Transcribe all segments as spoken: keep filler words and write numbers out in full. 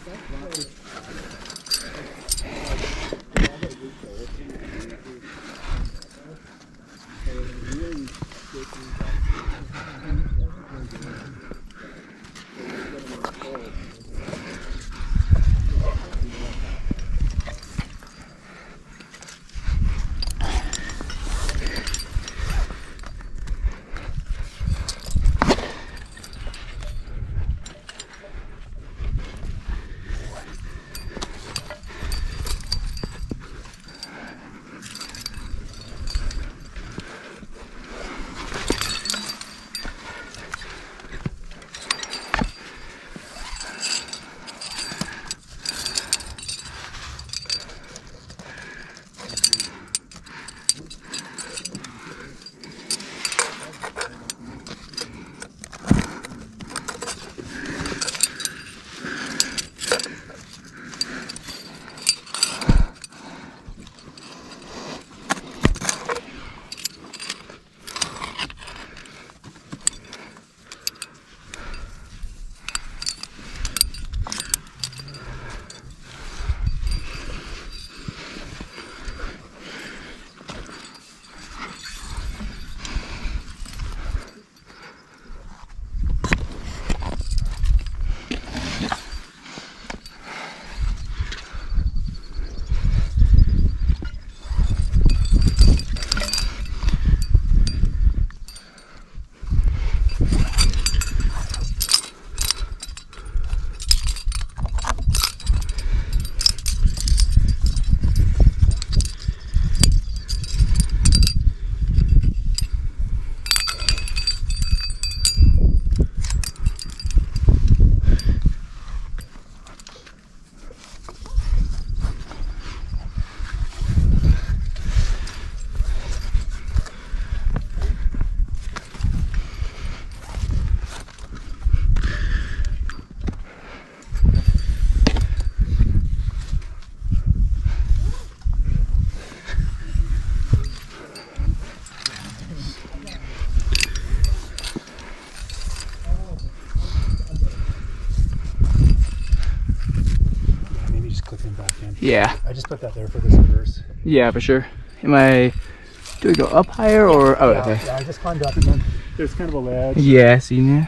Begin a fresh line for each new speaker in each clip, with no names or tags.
Yeah.
I just put that there for the servers.
Yeah, for sure. Am I... Do we go up higher or... Oh,
yeah,
okay.
Yeah, I just climbed up and then there's kind of a ledge.
Yeah, seen you.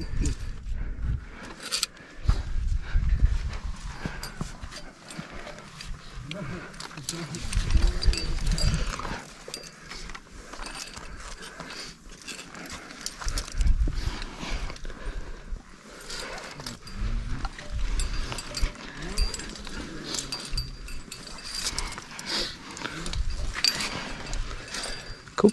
Cool.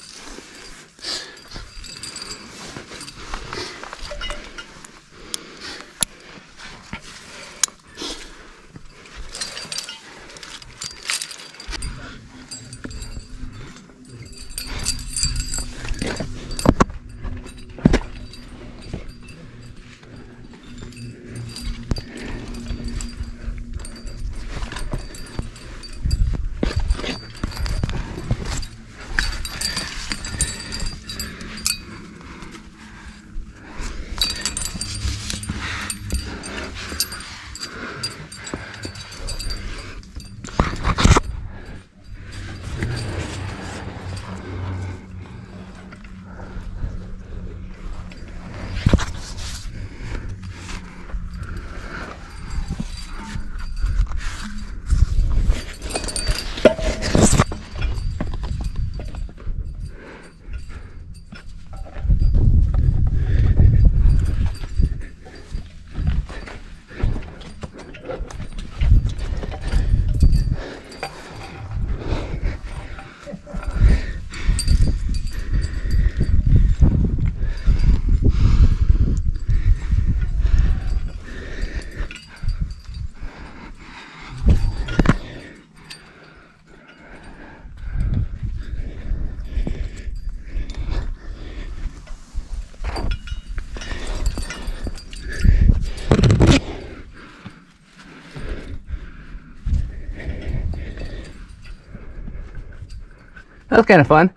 That was kind of fun.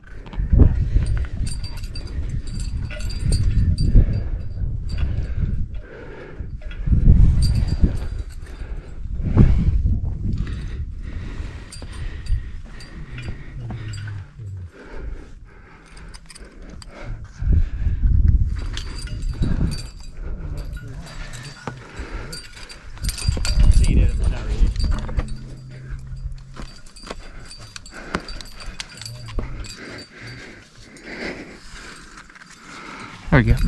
There we go.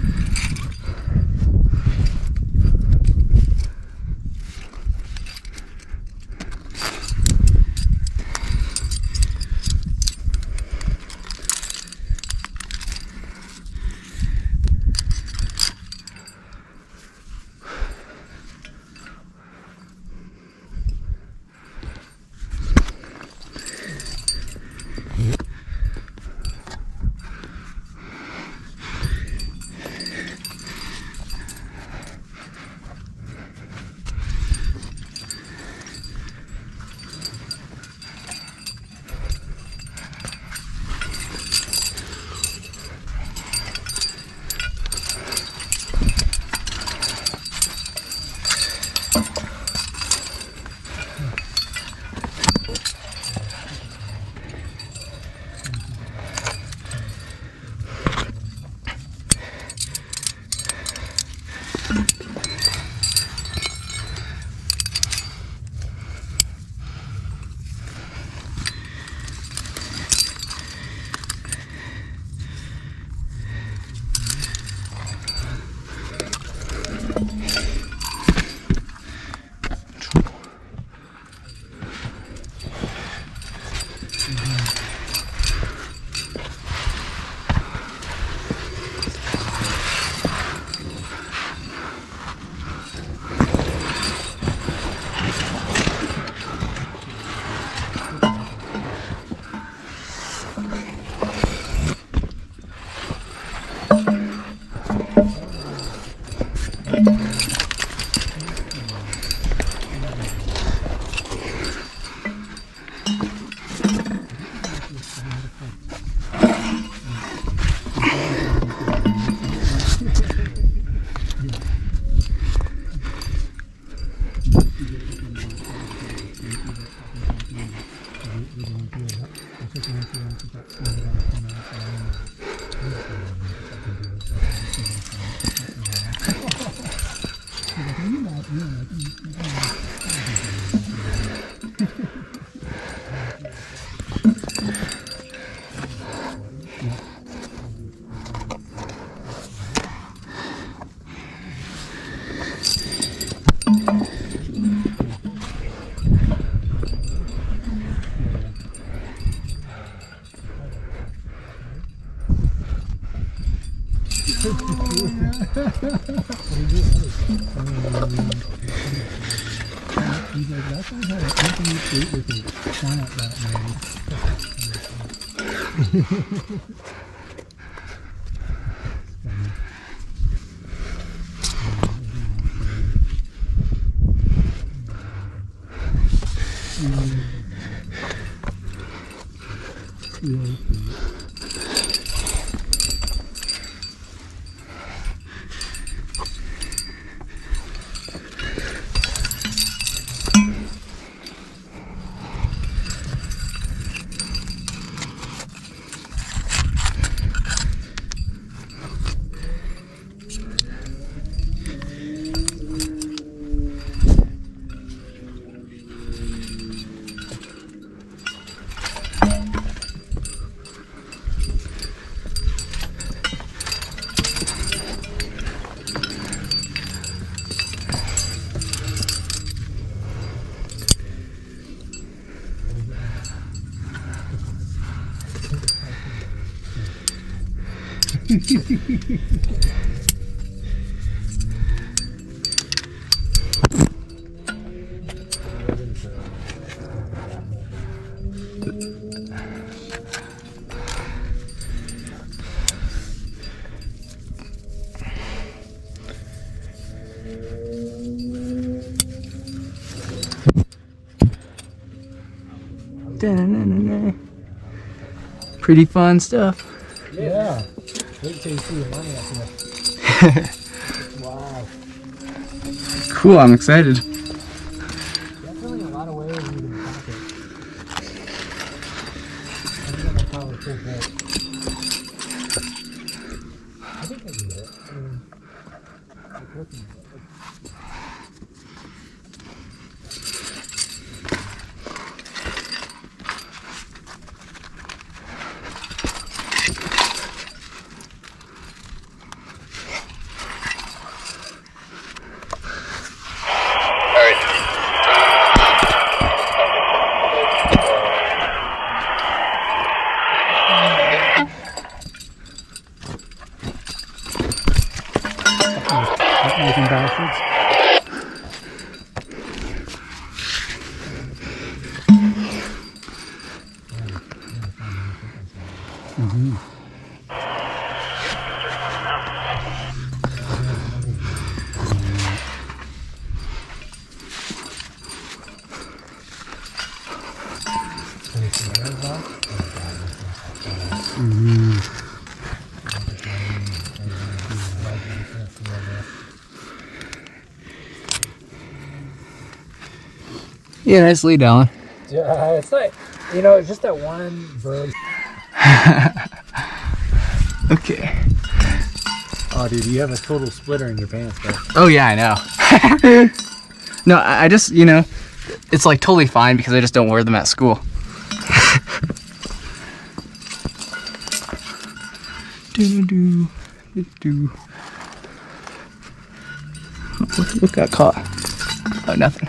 Da-na-na-na-na. Pretty fun stuff.
Yeah. Wait till you see the money up here. Wow.
Cool, I'm excited.
Definitely a lot of ways you can pack it. I think that's probably full boat. I think I can do it. I mean, it's looking good. Looking backwards. Mm-hmm. Mm-hmm.
Yeah, nice lead, Alan.
Yeah, it's like, you know, it's just that one burly.
Okay.
Oh, dude, you have a total splitter in your pants, bro.
Oh yeah, I know. No, I I just, you know, it's like totally fine because I just don't wear them at school. do do do do. What, what got caught? Oh, nothing.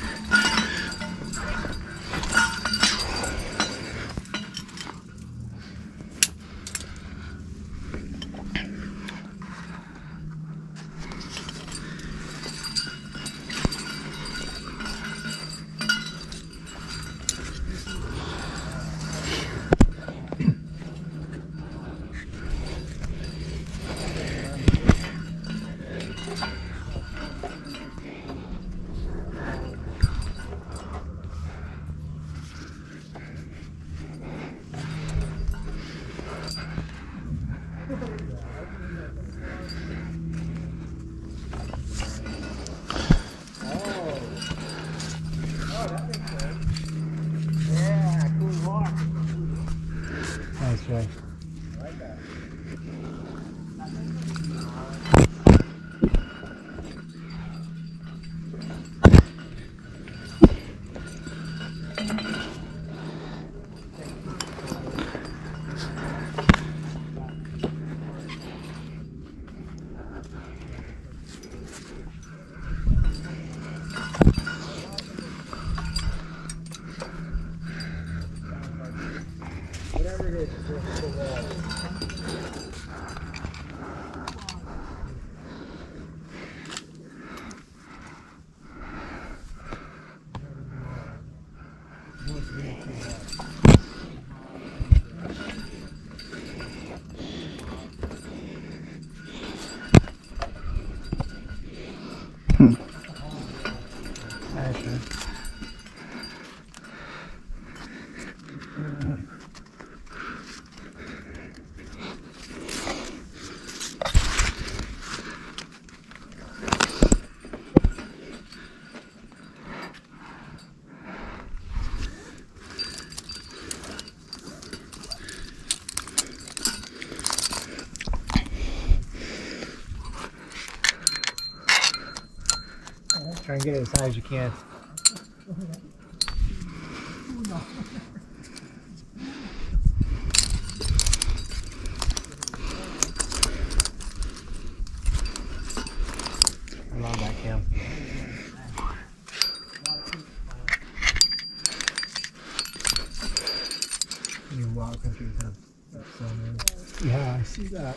That's right. Whatever it is, it's worth the wall.
Hmm.
Actually. Try and get it as high as you can. I love that cam. New wild country have that so nice. Yeah, I see that.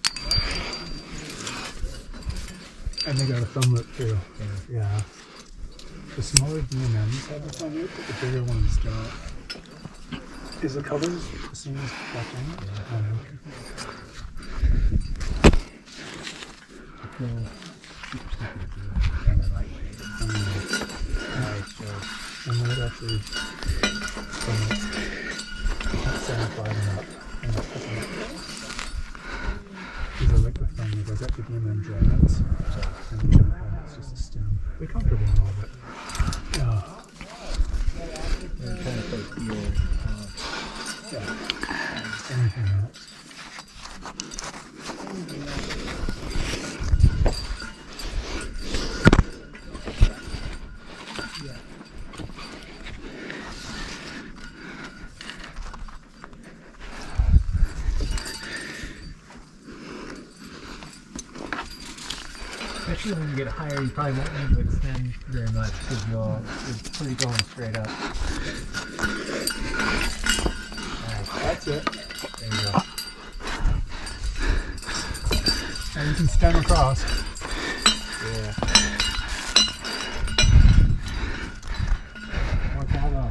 And they got a thumb lip too. Yeah. Yeah. The smaller B and Ms have a thumb lip, but the bigger ones don't. Is the colors the same as Black Diamond? Yeah. Oh, okay. Cool. And they're lightweight. Nice. So, and might actually seventy-five and up. And that's the thing. These are like the thumb lip. I've got the B and M Giants. And we don't have it's just a stem. We're comfortable in all of it. Yeah.
They're kind of like your, uh,
Yeah. Anything else? Especially when you get higher, you probably won't need to extend very much because you'll you're pretty going straight up. Alright, that's it. There you go. Now you can stem across.
Yeah. More cowbell.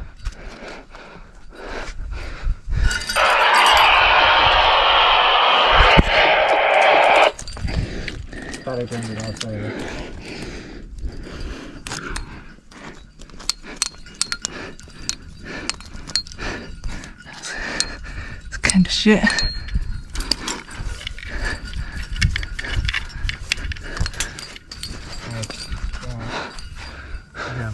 Thought I turned it off, sorry.
It's kind of shit.
Yeah.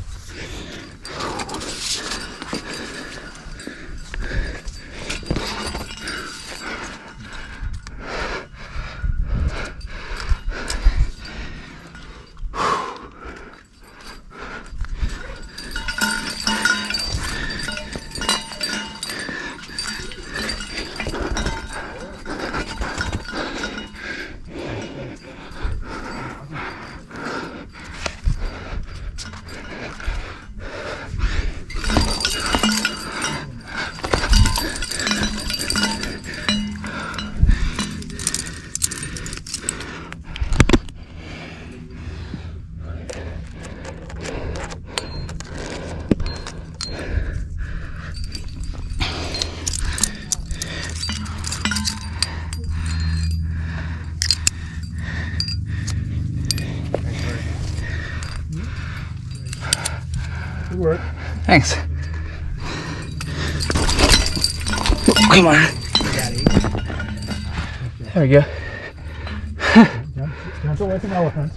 Good work.
Thanks. Come on. There we go.
Jump, jump away from elephants.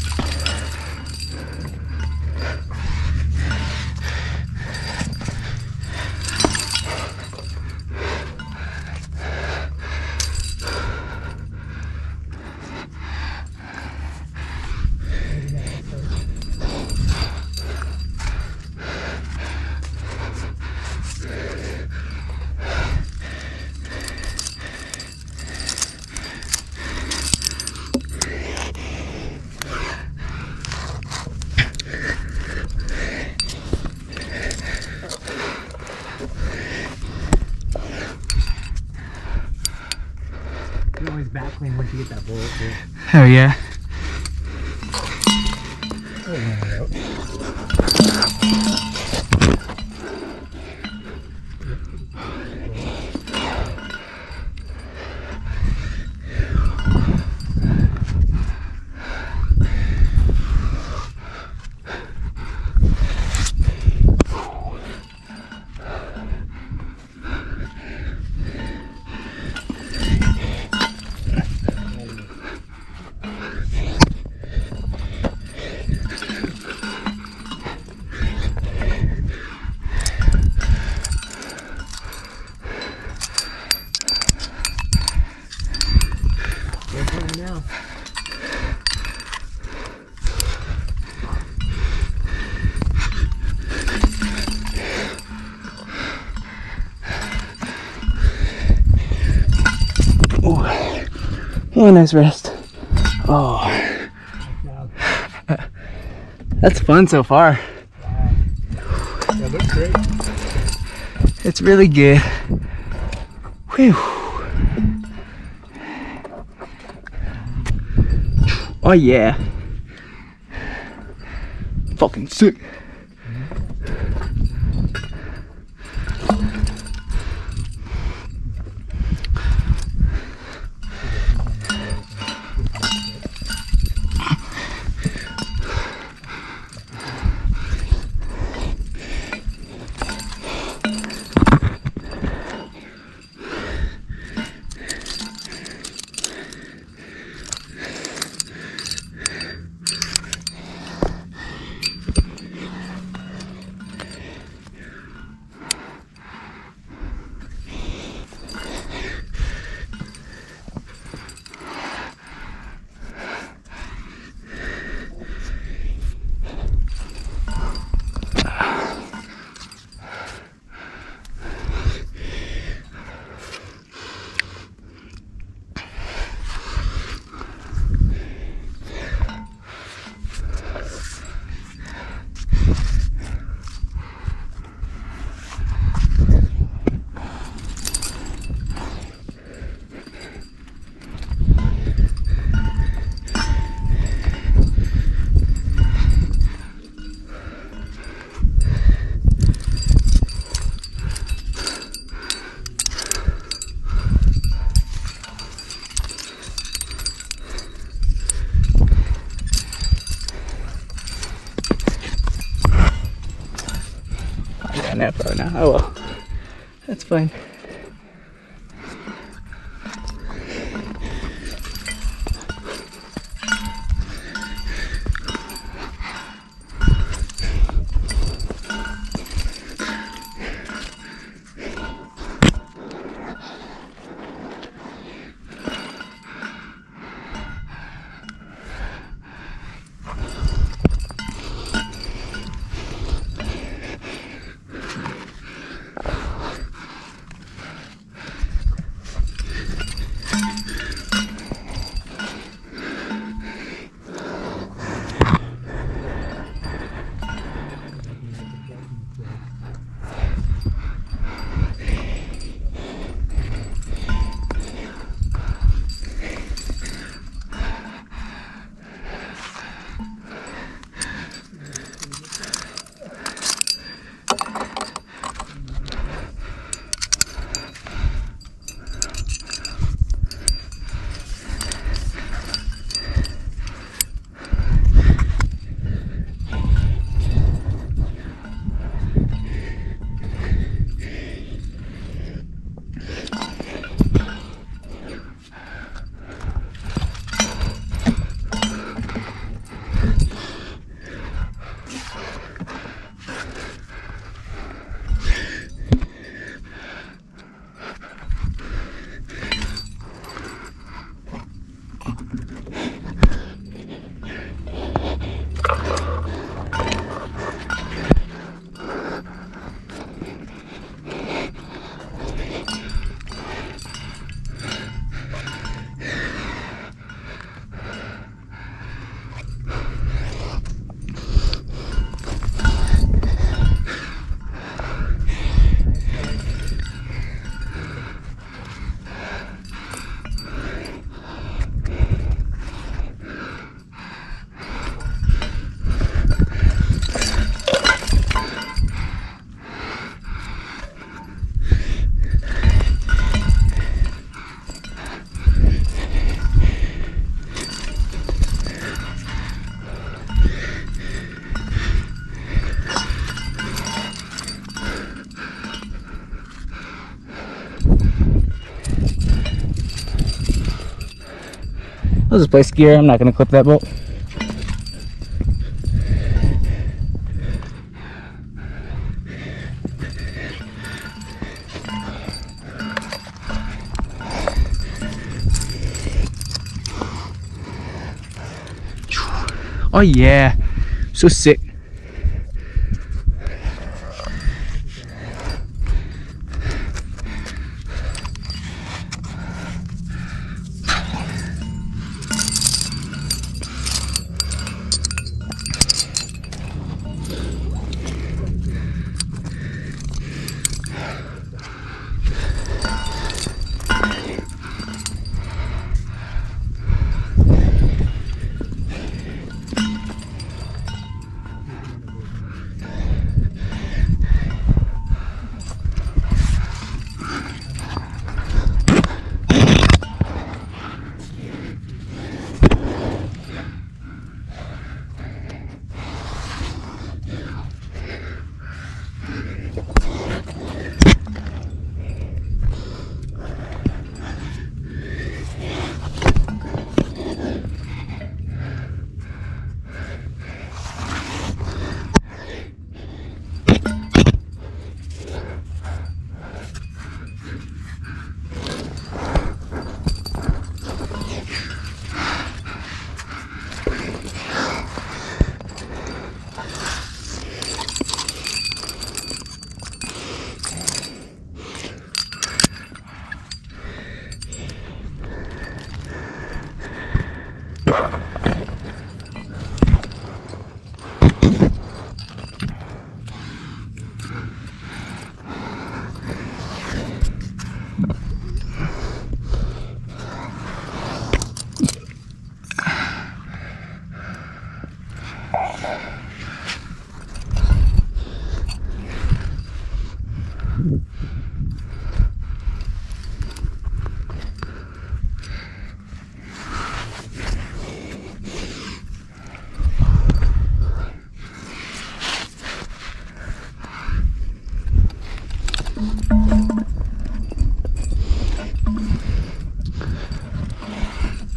You can always back clean once you get that bullet too.
Oh yeah.
Oh, yeah,
Now.
Oh, oh, nice rest. Oh, that's fun so far.
that looks great.
It's really good. Whew. Oh yeah. Fucking sick. no, probably not. Oh well. That's fine. I'll just play skier. I'm not gonna clip that bolt. Oh yeah, so sick.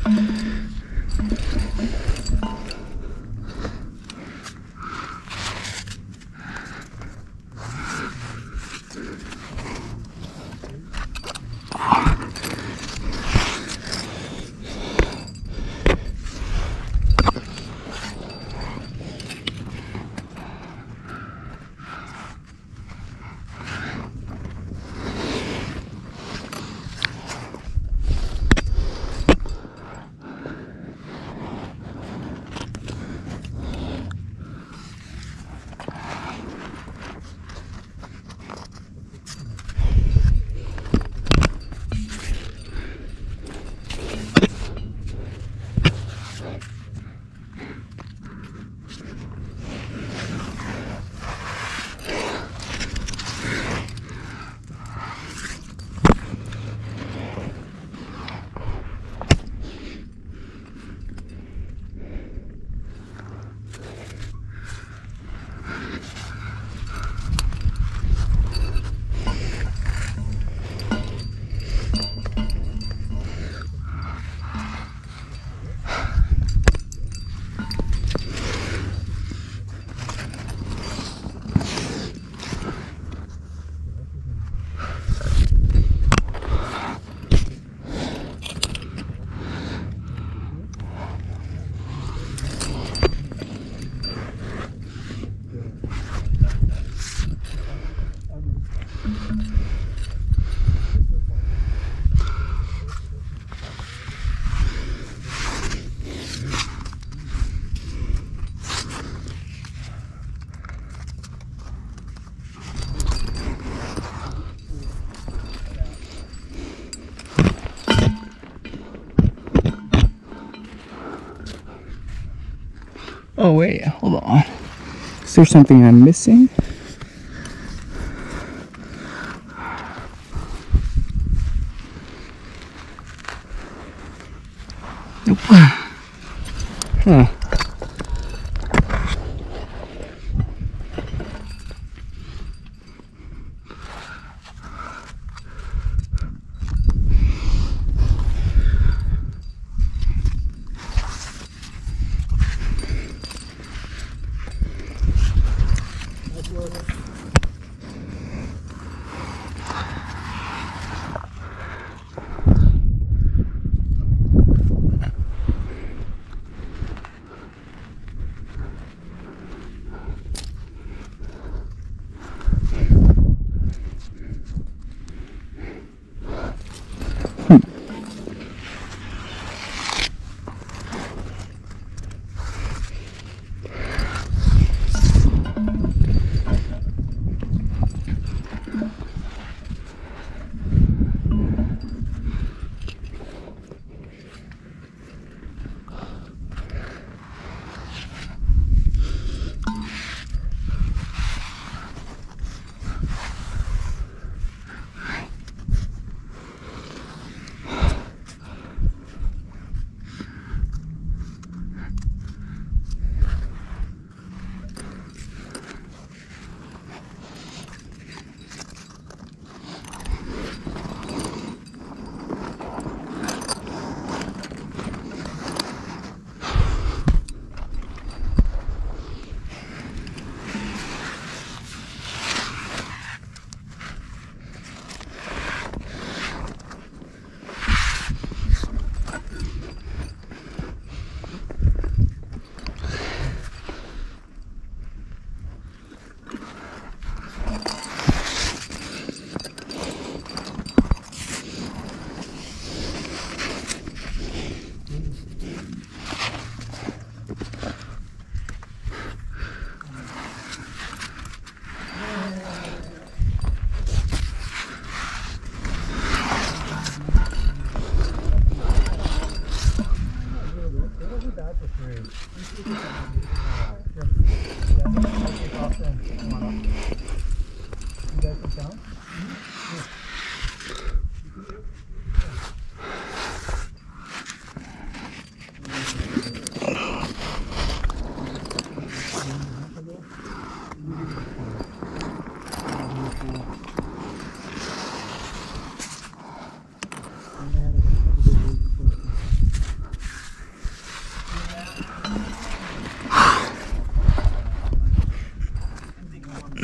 Oh wait, hold on. Is there something I'm missing? Nope. Huh.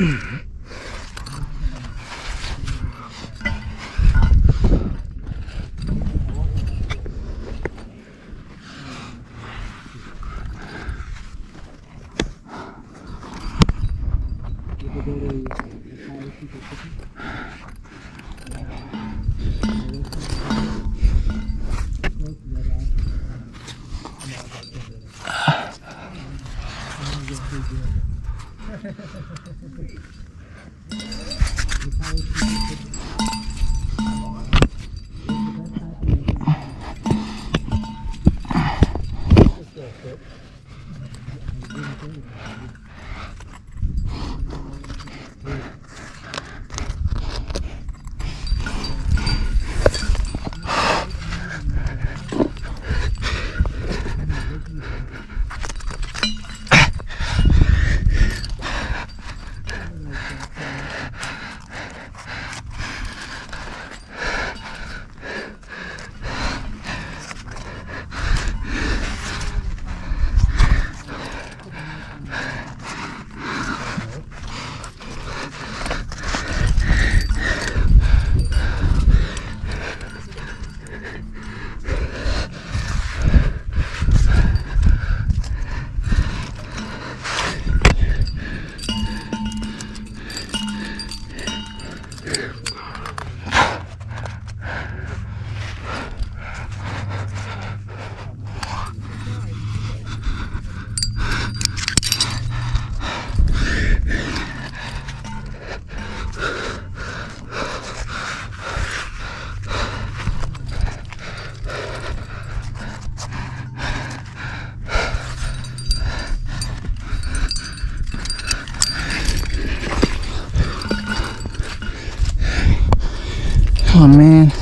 Oh man.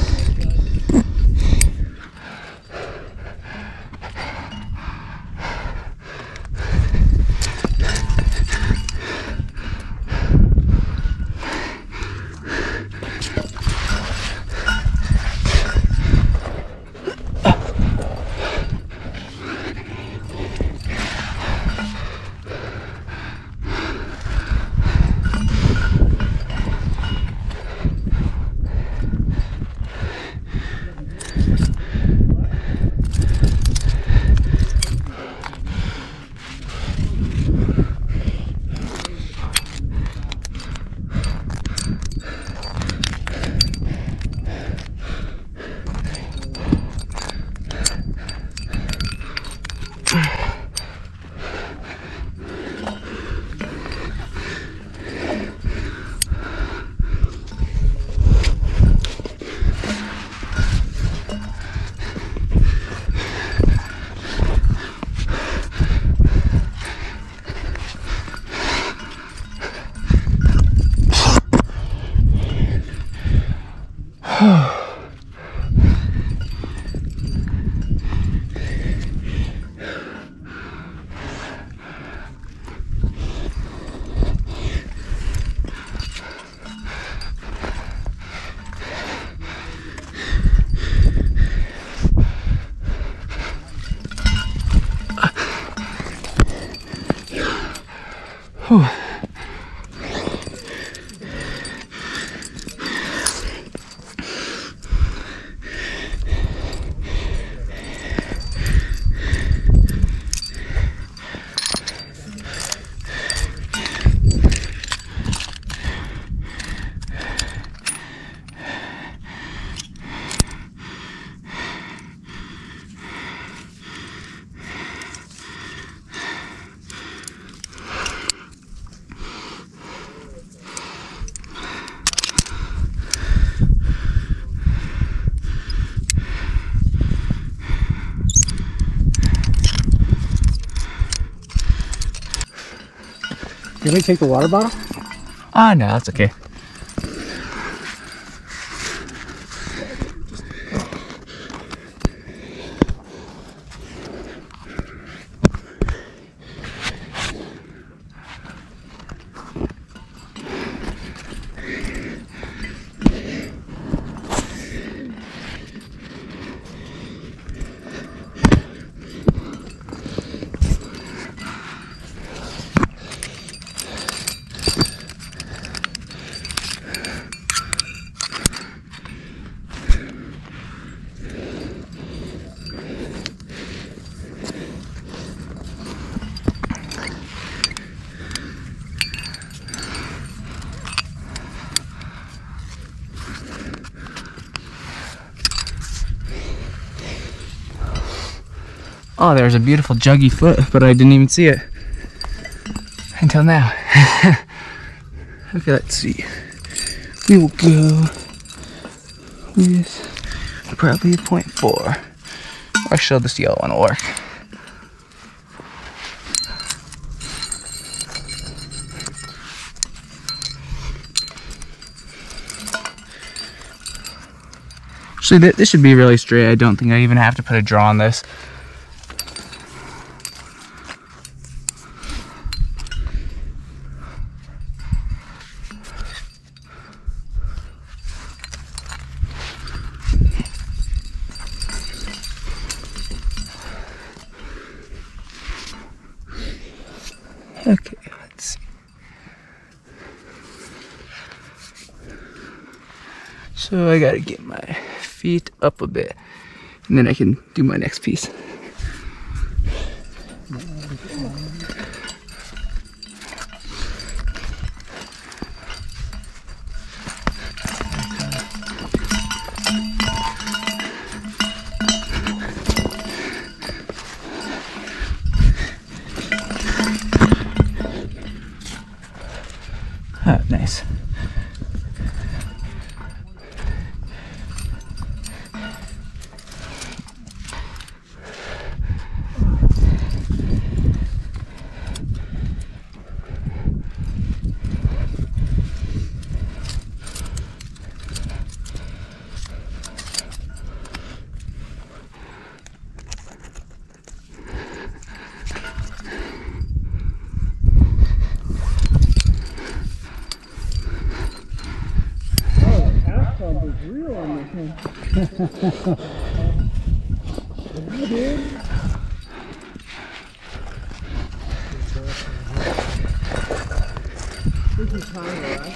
Whew.
Can we take the water bottle?
Ah, no, that's okay. Oh, there's a beautiful juggy foot, but I didn't even see it until now. Okay, let's see. We will go with probably a point four. Actually, this yellow one will work. Actually, th this should be really straight. I don't think I even have to put a draw on this. Okay, let's see. So I gotta get my feet up a bit, and then I can do my next piece. Ah, nice.
Real on this one. You did? This is time, right?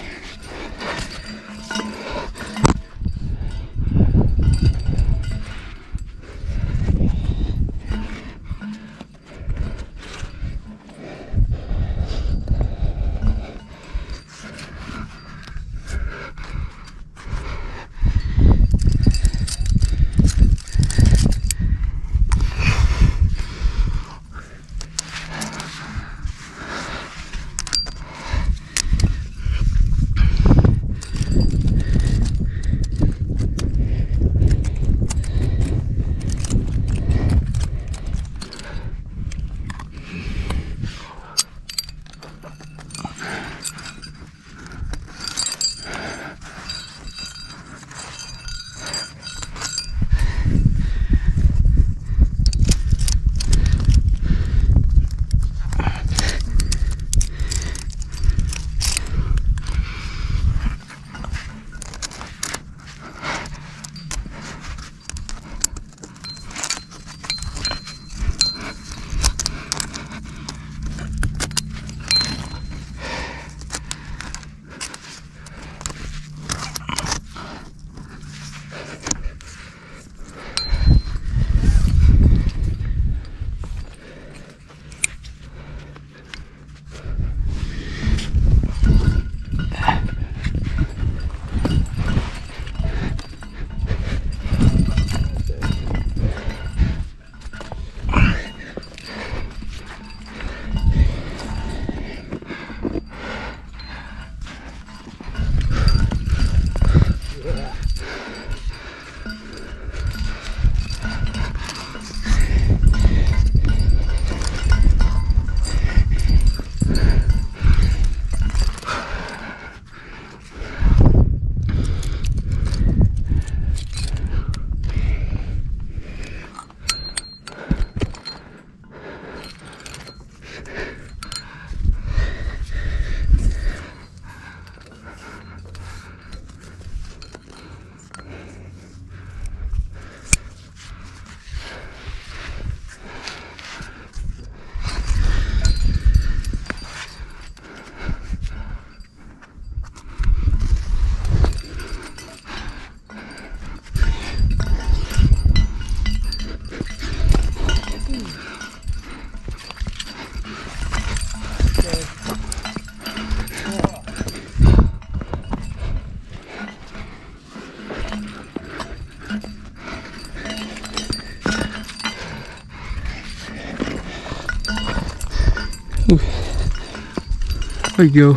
Ooh. There you go.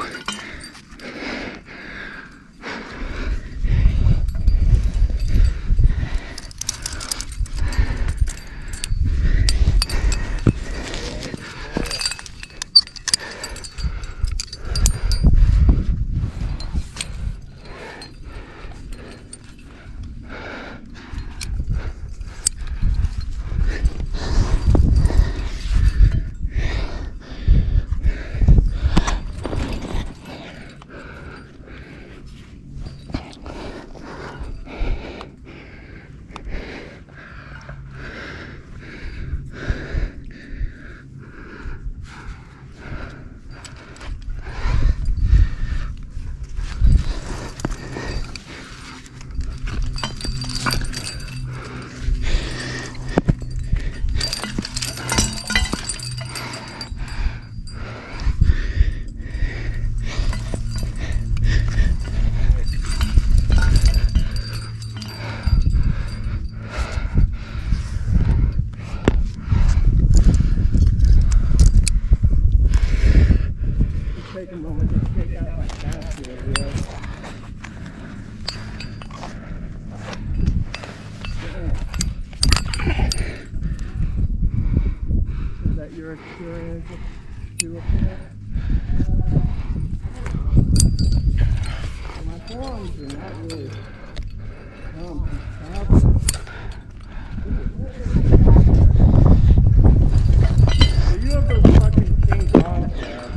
Take a moment to take out my basket. Is that your experience to up there? My forearms are not really um, so you have those fucking King Kongs there.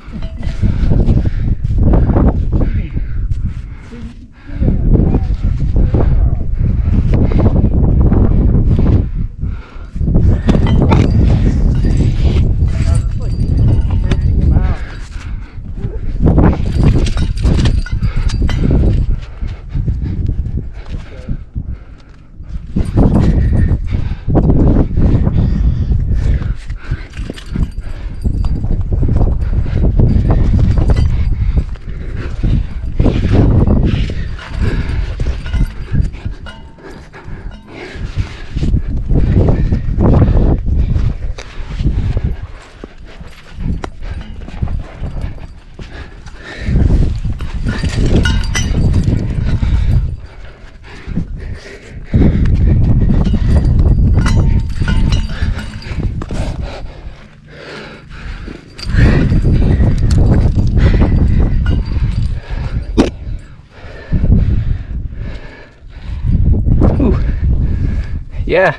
Yeah.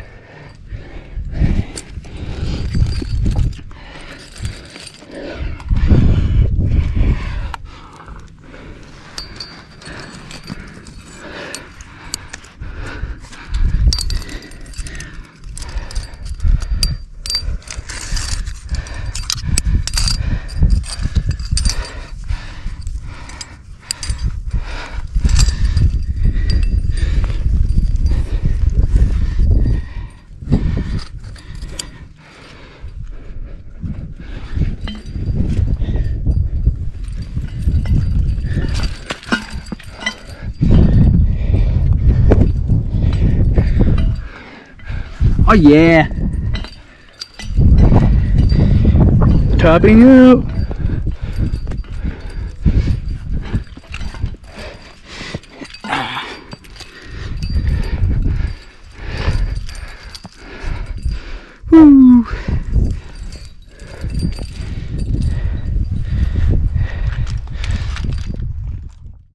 Oh yeah! Topping out! Woo!